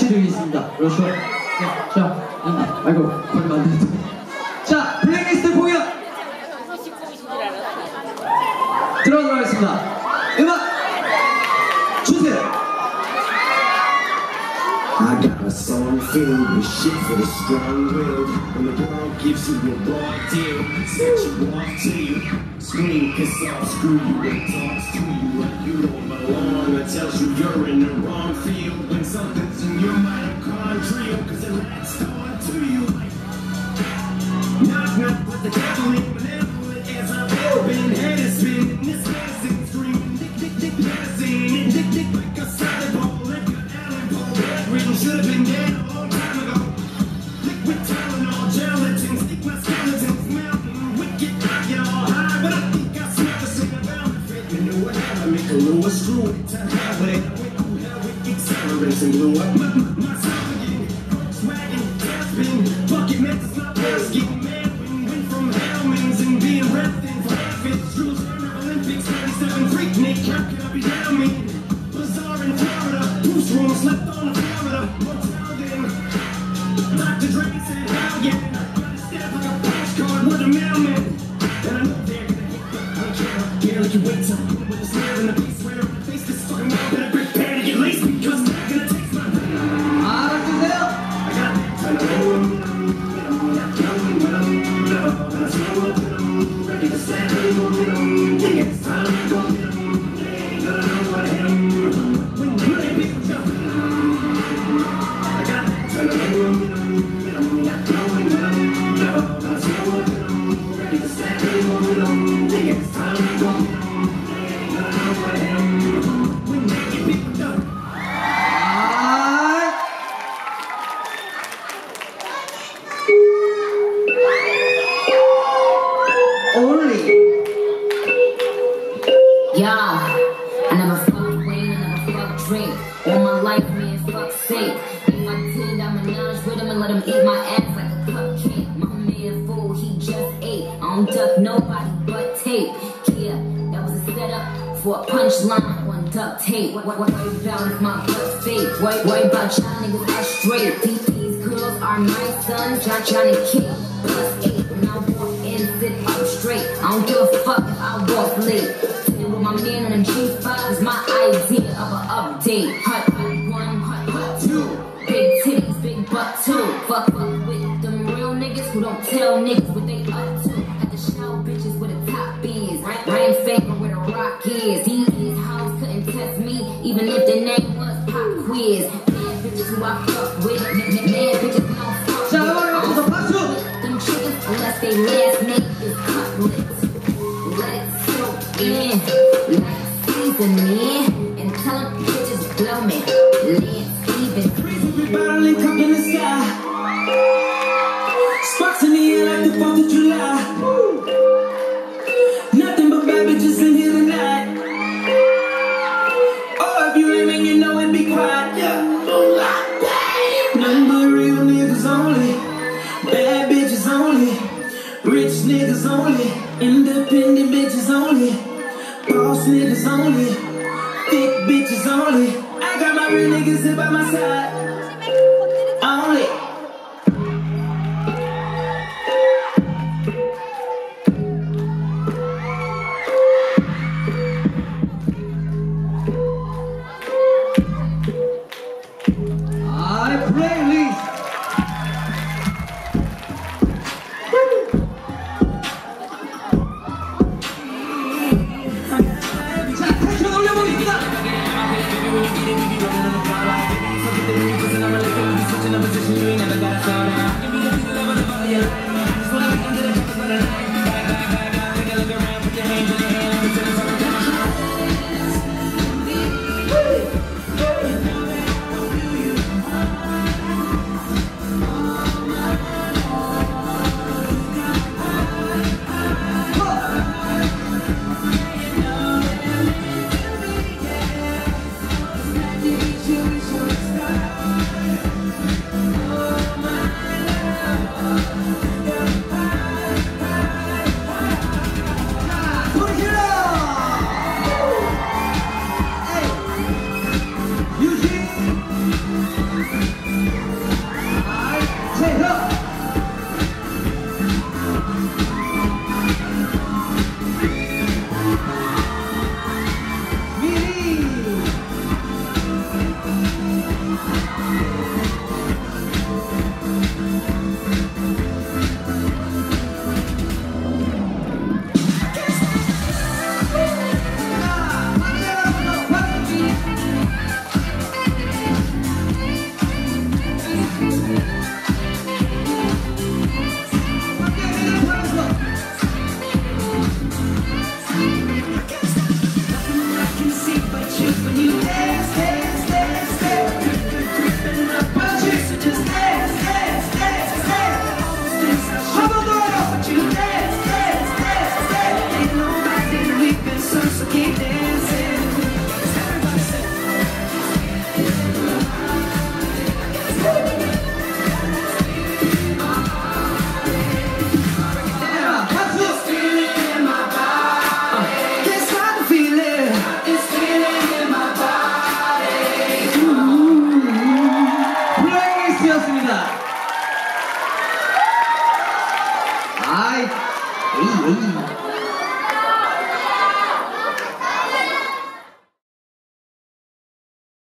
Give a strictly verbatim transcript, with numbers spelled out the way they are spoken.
드리겠습니다. 그렇죠. 네, 자, 아이고, 걸리면 안 되는데. 자, 블랙리스트 공연! 들어가도록 하겠습니다. 음악 주세요! I got a song filled with shit for the strong-willed. When the world gives you a raw deal, set you off to you. Scream, piss off, screw you, and talks to you like you don't belong. It tells you you're in the wrong field when something's in your mitochondrial, cause it latched on to you like knock, knock, but the devil ain't benevolent as I've ever been. Head is spinning, this magazine screaming, dick, dick, dick, magazine, dick, dick, like a solid ball, like an Allen Paul. Riddle should have been dead a long time ago. Liquid Tylenol, gelatin, stick my skeletons melting. Wicked, I get all high, but I think I smell the same about it. You know what happened? Make a little screw it to have it. I went through hell with accelerants and blew up my, my, myself again. Swagging, gasping, bucket mess is not worse. Getting mad when went from Hellman's and being wrapped in flaffit. Jules Verne Olympics, ninety-seven freak Nick. How could I be down me? Bazaar in Florida, Bruce room slept on the Florida. Motel then, Doctor Dre said, hell yeah. Got a stamp like a postcard with a mailman. And I know they're gonna hit, but I don't care. Care like you wait till I'm with a snare in the face. Swear on my face, this fucking world better prepare to get laced because they're gonna taste my 알아주세요! I got that ready to stand and go get 'em. Think it's time to go get 'em. They ain't gonna know what hit 'em. When the money people jump, I got that turn around, get 'em, get 'em. Got going with 'em. Never gonna slow up with 'em. Ready to stand and go get 'em. Think it's time to go get 'em. They ain't gonna know what hit 'em. When they get people jump. Only. Yeah, I never fucked Wayne, I never fucked Drake. All my life, man, fuck sake. If I did, I'ma menage with him and let him eat my ass like a cupcake. My man fool, he just ate. I don't duck nobody but tape. Yeah, that was a setup for a punchline on duct tape. What, what, what worry about if my butt's fake? Worry, worry about y'all niggas are straight. These, these girls are my sons, y'all trying to kill. Plus eight, and I walk in, sit up straight. I don't give a fuck if I walk late. Sitting with my man in a G five is my idea of an update. Hut, hut one, hut, hut two. Big titties, big butt two. Fuck, fuck with them real niggas who don't tell niggas what they up to. Had to show bitches where the top is. Rain favor where the rock is. These, these hoes couldn't test me, even if the name was Pop Quiz. Man, bitches who I fuck with. Man, man bitches who don't fuck 자, 음악을 맞춰서 박수! them chickens unless they last name is Cutlets. Let's soak in, like seasoning, and tell them bitches blow me. Let's even. Big bottle and cup in the sky. Sparks in the air like the fourth of July. Nothing but bad bitches in here tonight. Oh, if you aiming, you know it, be quiet. Yeah, don't lie. Nothing but real niggas only. Bad bitches only. Rich niggas only. Independent bitches only. Boss niggas only. Thick bitches only. I got my real niggas here by my side. Only. 아, 플레이리스트. 자, 텐션 올려보겠습니다. 아이, 에이, 에이.